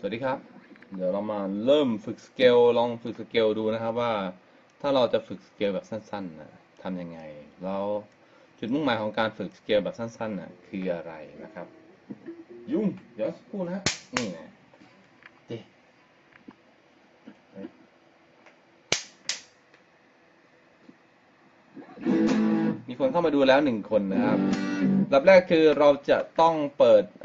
วัสดีครับเดี๋ยวเรามาเริ่มฝึกสเกลลองฝึกสเกลดูนะครับว่าถ้าเราจะฝึกสเกลแบบสั้นๆนะทำยังไงแล้วจุดมุ่งหมายของการฝึกสเกลแบบสั้นๆนะคืออะไรนะครับยุ่งเดี๋ยวสักครู่นะนี่นะเจ๊มีคนเข้ามาดูแล้ว1 คนนะครับลำแรกคือเราจะต้องเปิด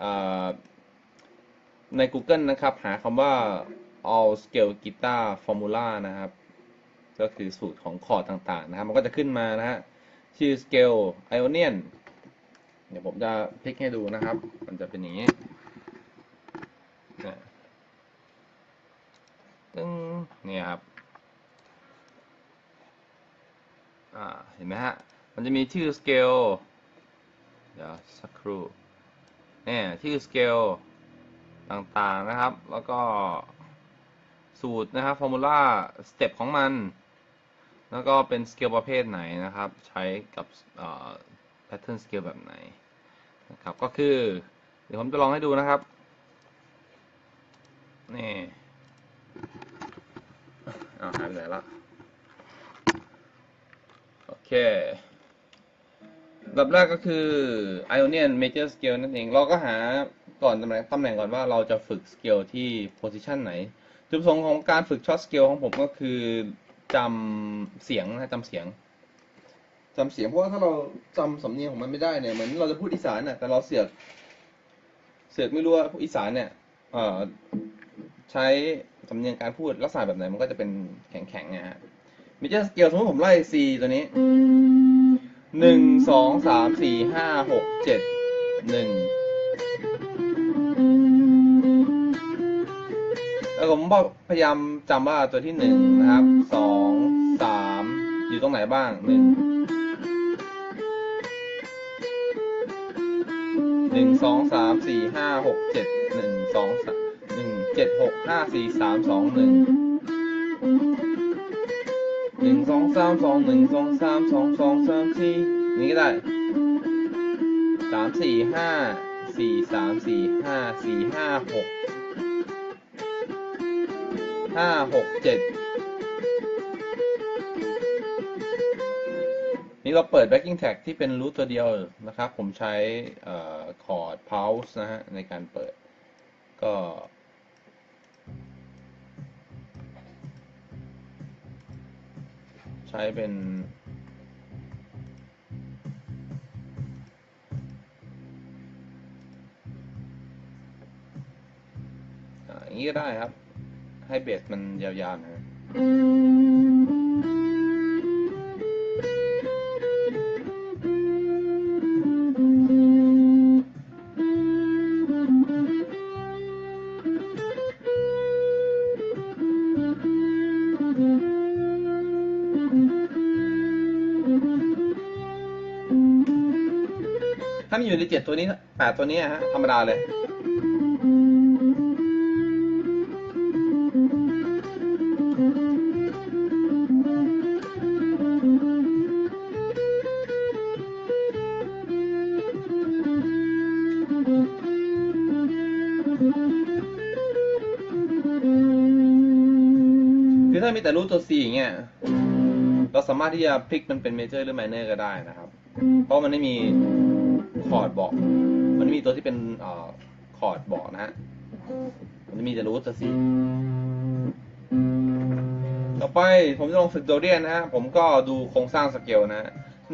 ใน Google นะครับหาคำว่า all scale guitar formula นะครับก็คือสูตรของคอร์ดต่างๆนะครับมันก็จะขึ้นมานะฮะชื่อ scale Ionian เดี๋ยวผมจะพลิกให้ดูนะครับมันจะเป็นอย่างนี้ตึ้งเนี่ยครับเห็นไหมฮะมันจะมีชื่อ scale เดี๋ยวสักครู่เนี่ยชื่อ scale ต่างๆนะครับแล้วก็สูตรนะครับ formula สเต็ปของมันแล้วก็เป็นสเกลประเภทไหนนะครับใช้กับpattern scale แบบไหนนะครับก็คือเดี๋ยวผมจะลองให้ดูนะครับนี่หายไปไหนละโอเคแบบแรกก็คือ Ionian Major Scale นั่นเองเราก็หาก่อนตำแหน่งก่อนว่าเราจะฝึกสเกลที่ position ไหนจุดประสงค์ของการฝึกช็อตสเกลของผมก็คือจำเสียงนะจำเสียงเพราะว่าถ้าเราจำสำเนียงของมันไม่ได้เนี่ยเหมือนเราจะพูดอีสานน่ะแต่เราเสือกไม่รู้ว่าพูดอีสานเนี่ยใช้สำเนียงการพูดลักษณะแบบไหนมันก็จะเป็นแข็งๆนะฮะมิเจอร์สเกลสมมติผมไล่ C ตัวนี้1 2 3 4 5 6 7 1แล้วผมพยายามจำว่าตัวที่1นะครับ2 3อยู่ตรงไหนบ้าง1 2 3 4 5 6 7 1 2 3 2 1 2 3 2 2 3 4นี่ก็ได้3 4 5 4 3 4 5 4 5 6 5 6 7นี่เราเปิด backing track ที่เป็นรูทตัวเดียวนะครับผมใช้คอร์ด pulse นะฮะในการเปิดก็ใช้เป็นอย่างนี้ก็ได้ครับให้เบสมันยาวๆนะถ้ามันอยู่ใน7 ตัวนี้8 ตัวนี้ฮะธรรมดาเลยคือถ้ามีแต่รูทตัว C อย่างเงี้ยเราสามารถที่จะพลิกมันเป็นเมเจอร์หรือไมเนอร์ก็ได้นะครับเพราะมันไม่มีคอร์ดบอกมันไม่มีตัวที่เป็นคอร์ดบอกนะฮะมันจะมีแต่รูทตัว C ต่อไปผมจะลองฝึกโดเรียนนะฮะผมก็ดูโครงสร้างสเกลนะฮะ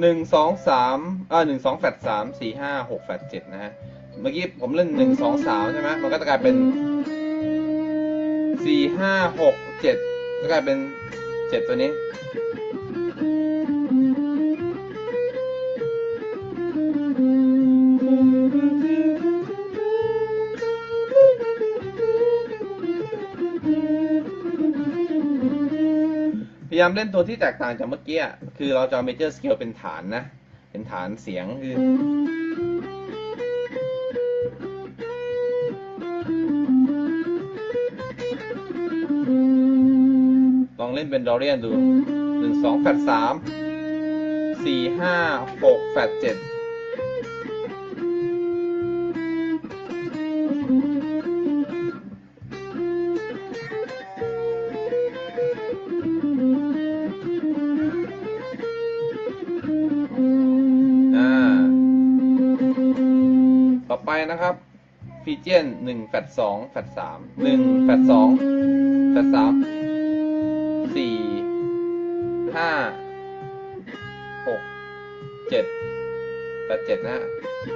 1 2 3 1 2 แฟลต 3 4 5 6 แฟลต 7นะฮะเมื่อกี้ผมเล่น1 2 3ใช่ไหมมันก็จะกลายเป็น4 5 6 7ก็กลายเป็น7ตัวนี้พยายามเล่นตัวที่แตกต่างจากเมื่อกี้คือเราจะเอา major scale เป็นฐานนะเป็นฐานเสียงคือลองเล่นเป็นดอเรียนดู1 2 แฟลต 3 4 5 6 แฟลต 7 นะครับฟีเจียน1แฟต2แฟต3 1แฟต2แฟต3 4 5 6 7แฟต7นะฮะ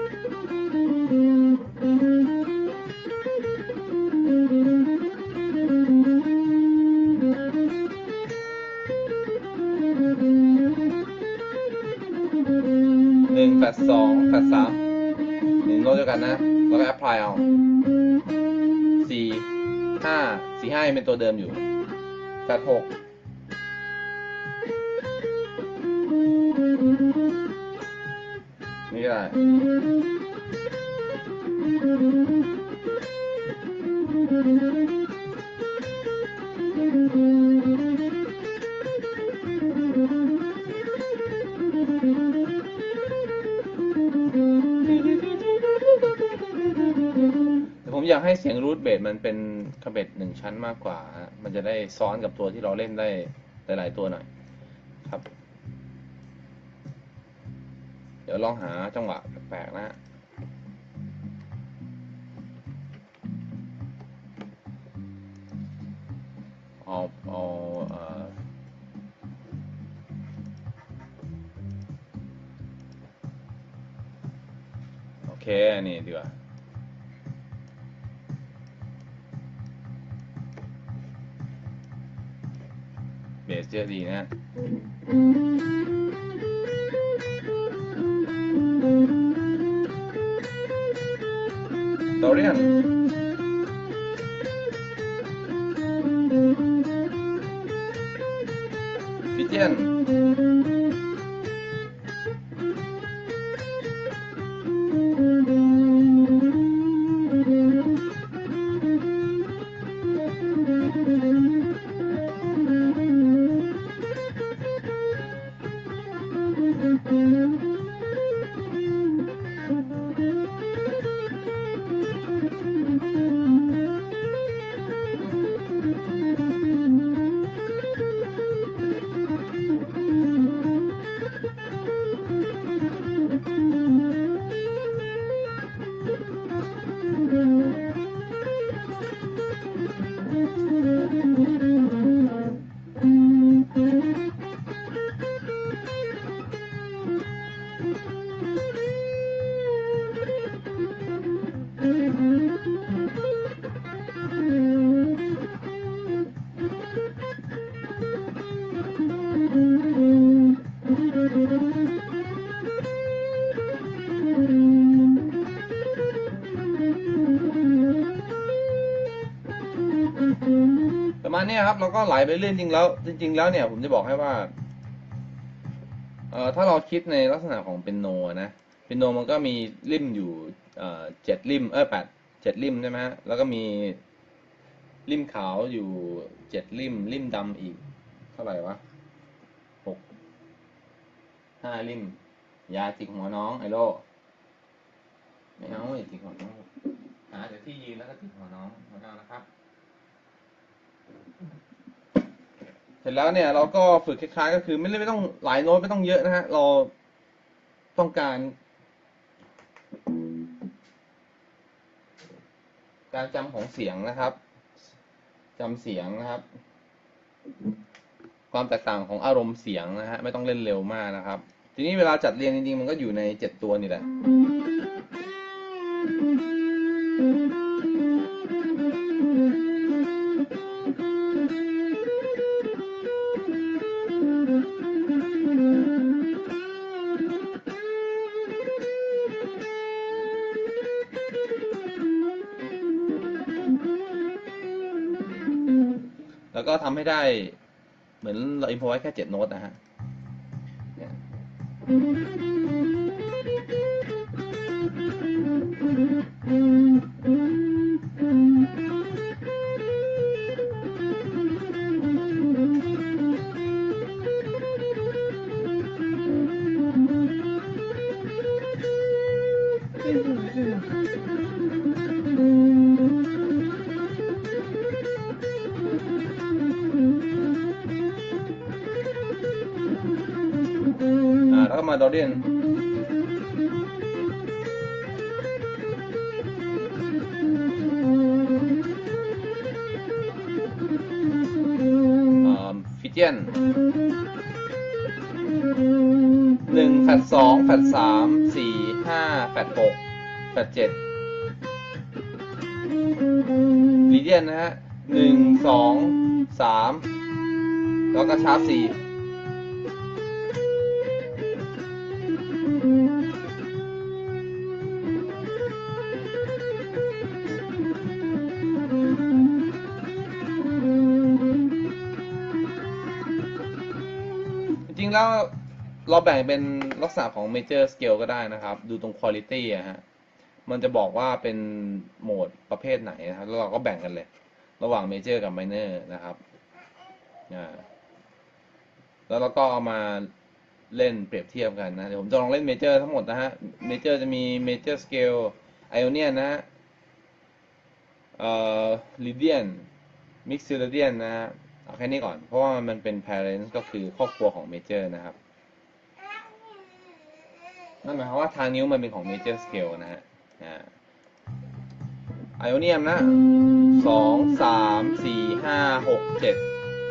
1แฟต2แฟต3 1โน้ตเดียวกันนะแล้วก็ apply เอา4 5 4 5ยังเป็นตัวเดิมอยู่แฟต6นี่ก็ได้ผมอยากให้เสียงรูทเบสมันเป็นคาเบต1ชั้นมากกว่ามันจะได้ซ้อนกับตัวที่เราเล่นได้หลายๆตัวหน่อยครับเดี๋ยวลองหาจังหวะแปลกๆนะเอาโอเคนี่ดีกว่าเบสเยอะดีนะDorian Fijianประมาณนี้ครับเราก็ไหลไปเรื่อยจริงแล้วเนี่ยผมจะบอกให้ว่าถ้าเราคิดในลักษณะของเปียโนนะเปียโนมันก็มีริมอยู่7 ริม7 ริมใช่ไหมฮะแล้วก็มีริมขาวอยู่7 ริมดำอีกเท่าไหร่วะ5 ริมยาจิกหัวน้องไอโลไม่เอาอย่าจิกหัวน้องหาเดี๋ยวที่ยืนแล้วก็จิกหัวน้องไม่เอานะครับเสร็จแล้วเนี่ยเราก็ฝึกคล้ายๆก็คือไม่ต้องหลายโน้ตไม่ต้องเยอะนะฮะเราต้องการจำของเสียงนะครับจำเสียงนะครับความแตกต่างของอารมณ์เสียงนะฮะไม่ต้องเล่นเร็วมากนะครับทีนี้เวลาจัดเรียงจริงๆมันก็อยู่ใน7 ตัวนี่แหละแล้วก็ทำให้ได้เหมือนเราอินโฟไว้แค่7 โน้ตนะฮะแล้วก็มาดอเรียน region 1 แฟลต2 แฟลต3 4 5 แฟลต6 แฟลต7 region นะฮะ1 2 3แล้วก็ชาร์ป4จริงๆแล้วเราแบ่งเป็นลักษณะของ major scale ก็ได้นะครับดูตรง quality อะฮะมันจะบอกว่าเป็นโหมดประเภทไหนนะครับแล้วเราก็แบ่งกันเลยระหว่าง major กับ minor นะครับแล้วเราก็เอามาเล่นเปรียบเทียบกันนะเดี๋ยวผมจะลองเล่น major ทั้งหมดนะฮะ major จะมี major scale Ionian นะฮะLydian Mixolydian นะฮะเอาแค่นี้ก่อนเพราะว่ามันเป็น parents ก็คือครอบครัวของ major นะครับนั่นหมายความว่าทางนิ้วมันเป็นของ major scale นะฮะIonian นะ2 3 4 5 6 7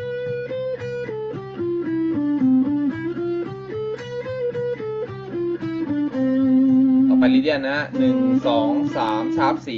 ไปลิเดียนนะ1 2 3 ชาร์ป4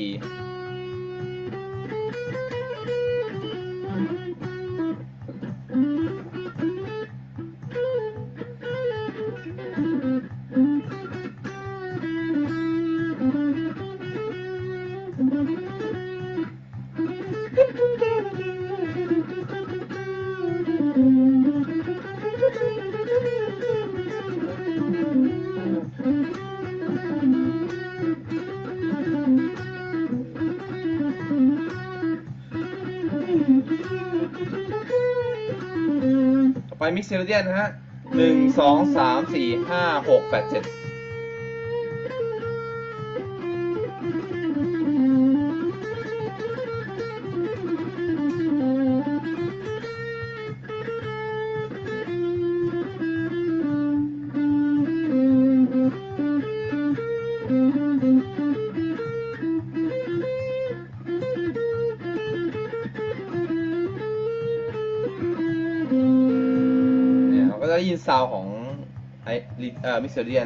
ไปมิกซ์เซลเดียนนะฮะ1 2 3 4 5 6 8 7ได้ยินซาวของไอ้มิกเซอร์เดียน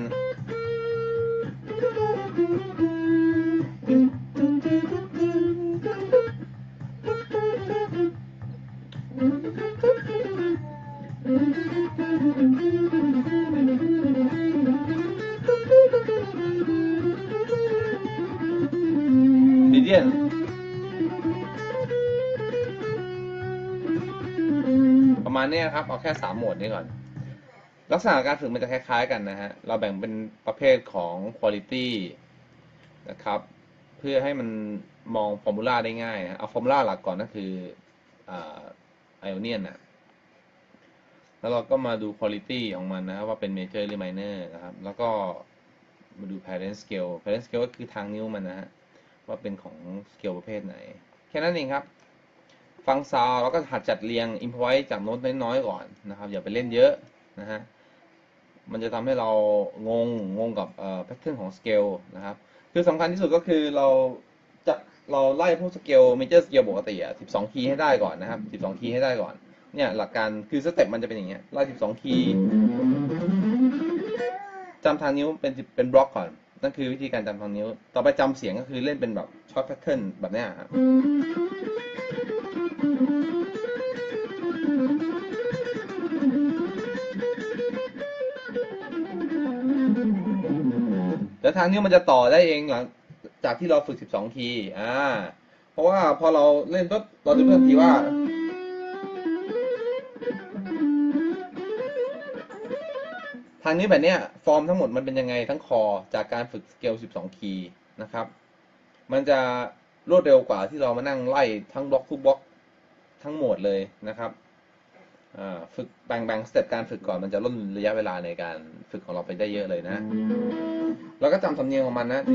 ลิเดียนประมาณนี้ครับเอาแค่3โหมดนี้ก่อนลักษณะการฝึกมันจะคล้ายๆกันนะฮะเราแบ่งเป็นประเภทของ quality นะครับเพื่อให้มันมองฟอร์มูลาได้ง่ายนะเอาฟอร์มูลาหลักก่อนก็คือIonian นะแล้วเราก็มาดู quality ของมันนะครับว่าเป็น major หรือ minor นะครับแล้วก็มาดู parent scale ก็คือทางนิ้วมันนะฮะว่าเป็นของ scale ประเภทไหนแค่นั้นเองครับฟังซาวแล้วก็หัดจัดเรียง improvise จากโน้ตน้อยๆก่อนนะครับอย่าไปเล่นเยอะนะฮะมันจะทำให้เรางงกับpattern ของ scale นะครับคือสำคัญที่สุดก็คือเราไล่พวก scale major scale ปกติ12 คีย์ให้ได้ก่อนนะครับ12 คีย์ให้ได้ก่อนเนี่ยหลักการคือสเต็ปมันจะเป็นอย่างเงี้ยไล่12 คีย์จำทางนิ้วเป็นบล็อกก่อนนั่นคือวิธีการจำทางนิ้วต่อไปจำเสียงก็คือเล่นเป็นแบบช็อตแพทเทิร์นแบบเนี้ยครับแล้วทางนิ้วมันจะต่อได้เองหลังจากที่เราฝึก12 คีย์เพราะว่าพอเราเล่นปุ๊บเราจะรู้ทันทีว่าทางนี้แบบเนี้ยฟอร์มทั้งหมดมันเป็นยังไงทั้งคอจากการฝึกสเกล12 คีย์นะครับมันจะรวดเร็วกว่าที่เรามานั่งไล่ทั้งบล็อกทุกบล็อกทั้งหมดเลยนะครับฝึกแบ่งสเต็ปการฝึกก่อนมันจะลดระยะเวลาในการฝึกของเราไปได้เยอะเลยนะแล้วก็จำสำเนียงของมันนะ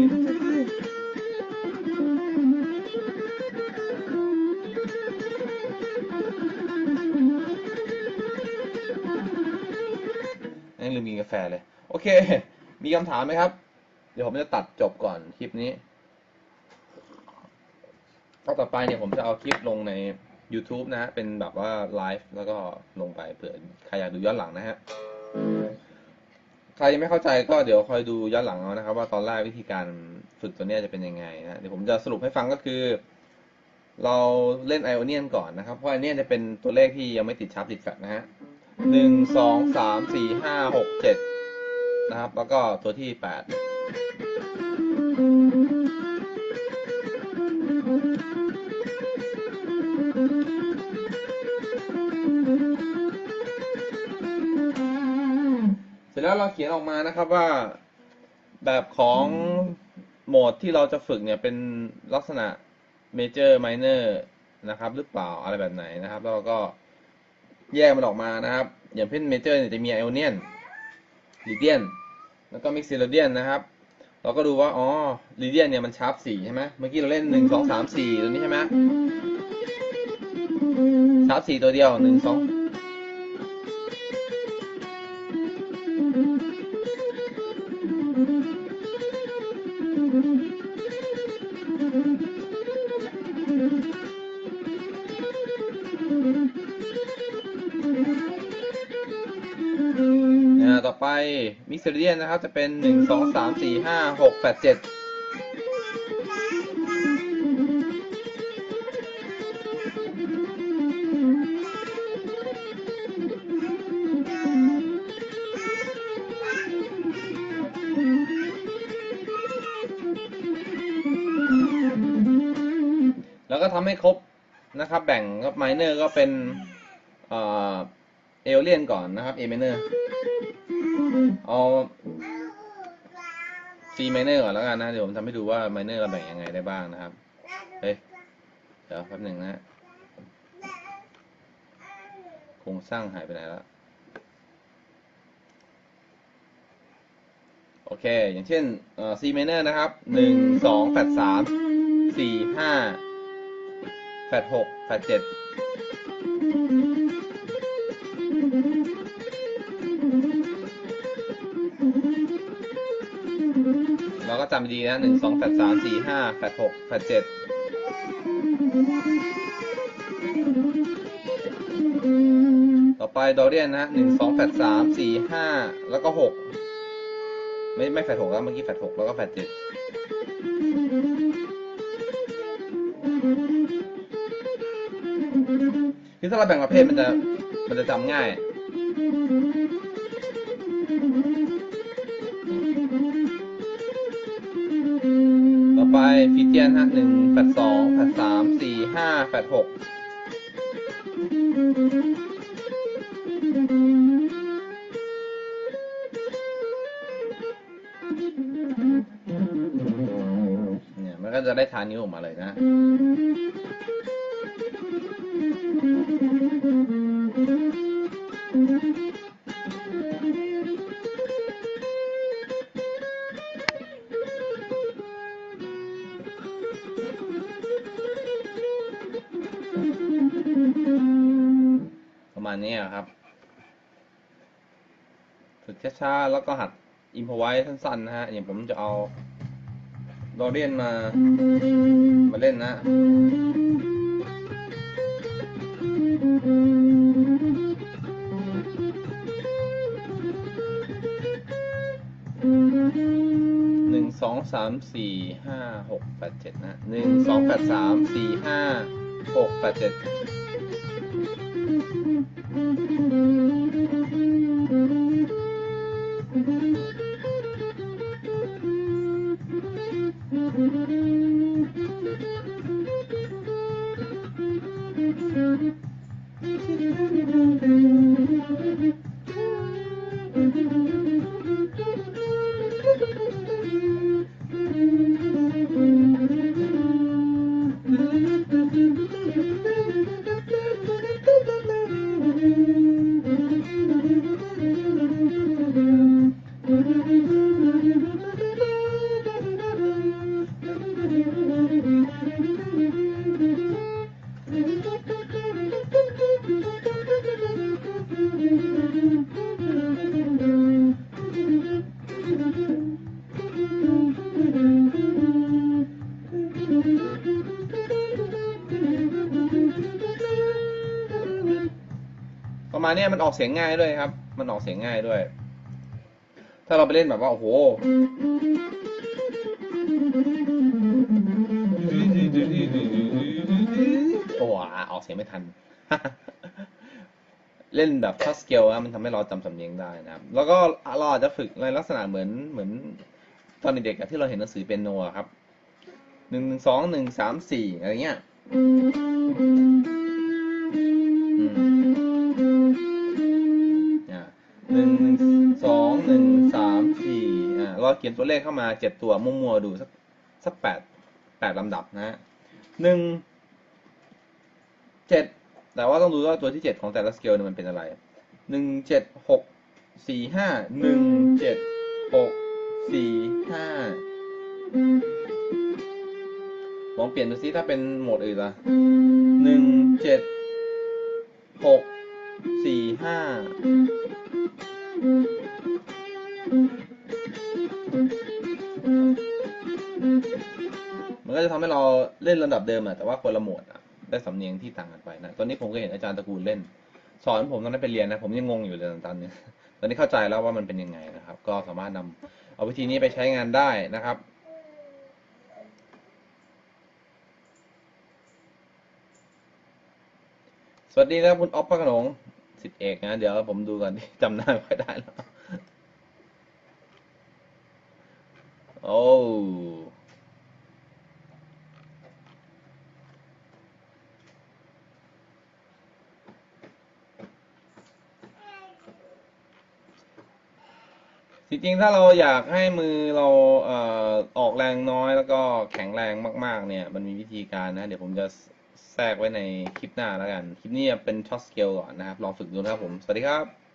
ลืมกินกาแฟเลยโอเคมีคำถามไหมครับเดี๋ยวผมจะตัดจบก่อนคลิปนี้ต่อไปเนี่ยผมจะเอาคลิปลงใน YouTube นะฮะเป็นแบบว่าไลฟ์แล้วก็ลงไปเผื่อใครอยากดูย้อนหลังนะฮะใครยังไม่เข้าใจก็เดี๋ยวคอยดูย้อนหลังเอานะครับว่าตอนแรกวิธีการฝึกตัวนี้จะเป็นยังไงนะเดี๋ยวผมจะสรุปให้ฟังก็คือ เราเล่น Ionian ก่อนนะครับเพราะ Ionian จะเป็นตัวเลขที่ยังไม่ติดชาร์ปติดแฟลชนะฮะ1 2 3 4 5 6 7นะครับแล้วก็ตัวที่8เสร็จแล้วเราเขียนออกมานะครับว่าแบบของโหมดที่เราจะฝึกเนี่ยเป็นลักษณะ Major Minor นะครับหรือเปล่าอะไรแบบไหนนะครับแล้วเราก็แยกมันออกมานะครับอย่างเช่น Major เนี่ยจะมี Ionian Lydian แล้วก็ Mixolydian นะครับเราก็ดูว่าอ๋อ Lydian เนี่ยมันชาร์ป4ใช่ไหมเมื่อกี้เราเล่น1 2 3 4ตัวนี้ใช่ไหมชาร์ป4ตัวเดียว1 2ต่อไปมิกซ์เรียนนะครับจะเป็น1 2 3 4 5 6 8 7แล้วก็ทำให้ครบนะครับแบ่งก็ไมเนอร์ก็เป็นเอเลียนก่อนนะครับ A minor เอา C minor ก่อนแล้วกันนะเดี๋ยวผมทำให้ดูว่า minor เราแบ่งยังไงได้บ้างนะครับเฮ้ยเดี๋ยวแป๊บหนึ่งนะโครงสร้างหายไปไหนแล้วโอเคอย่างเช่นC minor นะครับ1 2 8 3 4 5 8 6 8 7เราก็จำดีนะ1 2 8 3 4 5 8 6 8 7ต่อไปดอเรียนนะ1 2 8 3 4 5แล้วก็6ไม่แฟด6แล้วเมื่อกี้แฟด6แล้วก็แฟด7คือถ้าเราแบ่งประเภทมันจะจำง่ายต่อไปฟิเจียนฮะ1 8 2 8 3 4 5 8 6เนี่ยมันก็จะได้ทานิ้วออกมาเลยนะประมาณนี้ครับฝึกช้าๆแล้วก็หัดอิมพอไว้สั้นๆนะฮะอย่างผมจะเอาดอเรียนมาเล่นนะ1 2 3 4 5 6 8 7นะ1 2 8 3 4 5 6 8 7 ประมาณนี้มันออกเสียงง่ายด้วยครับ มันออกเสียงง่ายด้วย ถ้าเราไปเล่นแบบว่าโอ้โหโอ้โหออกเสียงไม่ทัน เล่นแบบช็อตสเกลมันทำให้เราจำสำเนียงได้นะครับ แล้วก็เราอาจจะฝึกในลักษณะเหมือนตอนเด็กๆที่เราเห็นหนังสือเปียโนครับ1 2 1 3 4อะไรเงี้ย1 2 1 3 4เราเขียนตัวเลขเข้ามา7 ตัวมั่วๆดูสัก8ลำดับนะฮะ7แต่ว่าต้องดูว่าตัวที่7ของแต่ละสเกลเนี่ยมันเป็นอะไร1 7 6 4 5 1 7 6 4 5ลองเปลี่ยนดูซิถ้าเป็นโหมดอื่นล่ะ1 7 6 4 5มันก็จะทำให้เราเล่นระดับเดิมแต่ว่าคนละโหมดได้สำเนียงที่ต่างกันไปนะตอนนี้ผมก็เห็นอาจารย์ตระกูลเล่นสอนผมตอนนั้นไปเรียนนะผมยังงงอยู่เลยตอนนี้ตอนนี้เข้าใจแล้วว่ามันเป็นยังไงนะครับก็สามารถนำเอาวิธีนี้ไปใช้งานได้นะครับสวัสดีครับคุณอ๊อฟพระโขนงศิษย์เอกนะเดี๋ยวผมดูก่อนจำหน้าไม่ค่อยได้แล้วโอ้จริงๆถ้าเราอยากให้มือเราออกแรงน้อยแล้วก็แข็งแรงมากๆเนี่ยมันมีวิธีการนะเดี๋ยวผมจะแทรกไว้ในคลิปหน้าแล้วกันคลิปนี้เป็นช็อตสเกลก่อนนะครับลองฝึกดูนะครับผมสวัสดีครับ